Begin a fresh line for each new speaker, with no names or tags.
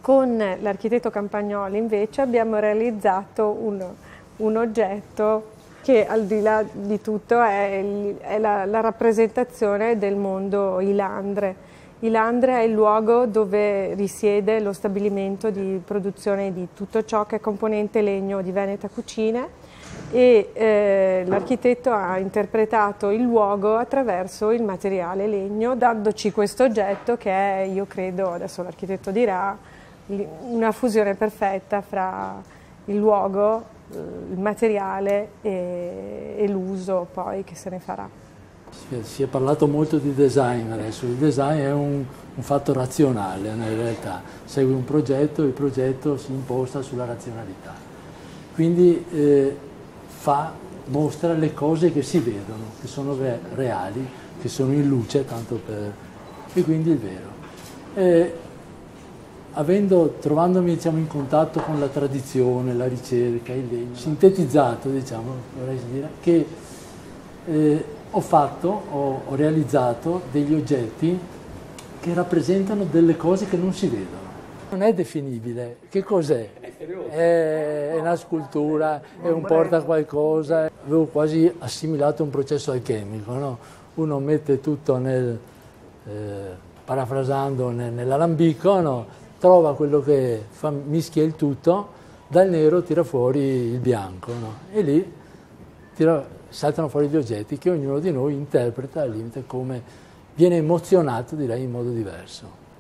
Con l'architetto Campagnoli invece abbiamo realizzato un oggetto che al di là di tutto è la rappresentazione del mondo Ilandre. Ilandre è il luogo dove risiede lo stabilimento di produzione di tutto ciò che è componente legno di Veneta Cucine e l'architetto ha interpretato il luogo attraverso il materiale legno, dandoci questo oggetto che è, io credo, adesso l'architetto dirà, una fusione perfetta fra il luogo, il materiale e l'uso poi che se ne farà.
Si è parlato molto di design adesso, il design è un fatto razionale in realtà, segue un progetto e il progetto si imposta sulla razionalità, quindi mostra le cose che si vedono, che sono reali, che sono in luce, tanto per... e quindi il vero. Trovandomi diciamo, in contatto con la tradizione, la ricerca, il legno, sintetizzato diciamo, vorrei dire, che ho realizzato degli oggetti che rappresentano delle cose che non si vedono. Non è definibile. Che cos'è? È una scultura, è un porta qualcosa. Avevo quasi assimilato un processo alchemico, no? Uno mette tutto parafrasando nell'alambico, no? Trova quello che mischia il tutto, dal nero tira fuori il bianco, no? E lì saltano fuori gli oggetti che ognuno di noi interpreta al limite come viene emozionato, direi, in modo diverso.